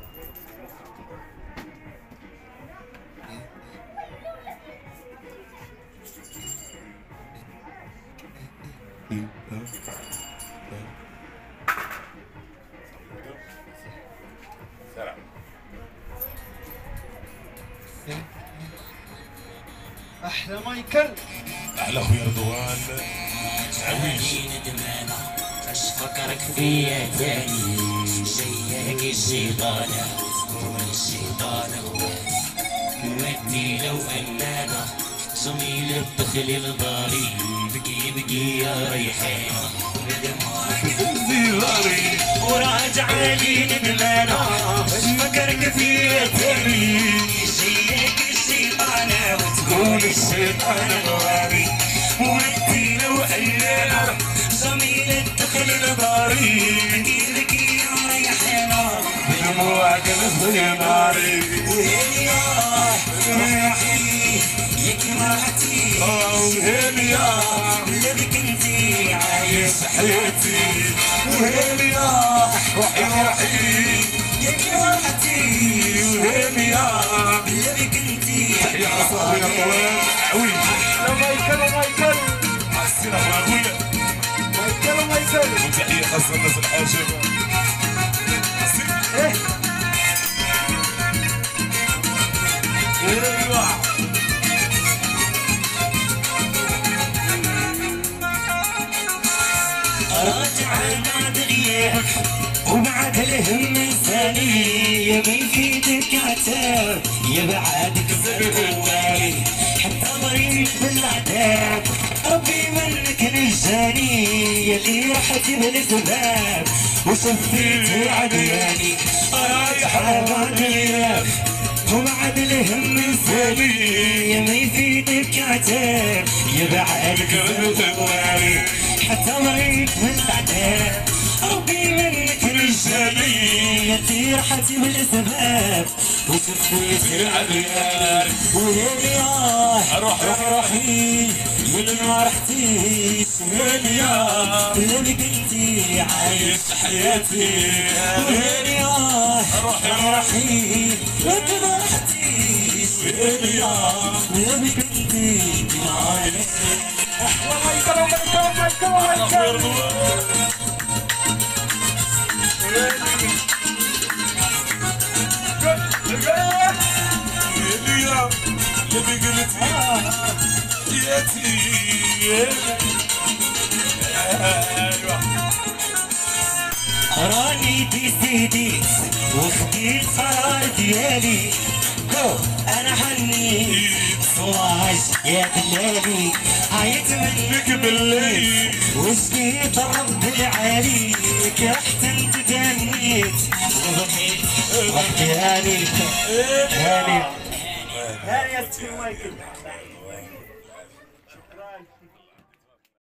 احلى مايكل، احلى خويا رضوان عويش. ندمانة فاش فكرك فيا تاني، جاياك الشيطانة تقول الشيطانة ودي لو فنانة جميلة بدخلي لداري، بكي يا ريحانة دياري وراجع لي ندمانة فاش فكرك فيا تاني، جاياك الشيطانة وتقول الشيطانة غواري، ودي لو فنانة جميلة بدخلي لداري، بكي يا ريحانة بدموعك نصلي ناري. وهيلي روحي ياك راحتي، وهيلي لبك انتي عايش حياتي، وهيلي روحي روحي ياك راحتي، وهيلي لبك انتي يا صاحبي رضوان عويش. يا مايكل مايكل عسينا خويا مايكل وتحية خاصة للناس الحاجة. ايه ايوا راجع بعد غياب وبعد الهم انساني، يا ما يفيدك عتاب يا بعدك زرواري، حتى ضريب بالعتاب ربي منك نجاني، يلي رحت بالاسباب وشفيت عدياني. راجع بعد غياب وبعد الهم انساني، يا ما يفيدك عتاب يا بعدك زرواري، حتى مريت من العذاب ربي منك نجاني، يدي رحتي بالاسباب وشفيت العريان. ويلي روحي يلي ما رحتيش، ويلي لانك انتي عايش حياتي، ويلي روحي يلي ما رحتيش، ويلي لانك انتي عايش. خويا رضوان وهيلي اللي قلتي حياتي. ايوا راني ديسيديت وخديت قرار ديالي، انا حنيت صواج يا دلالي، عيت منك بالليل وجديت الرب العالي، رحت انت تهنيت وبقيت وحدي هاني هاني يا سيدي مايكل.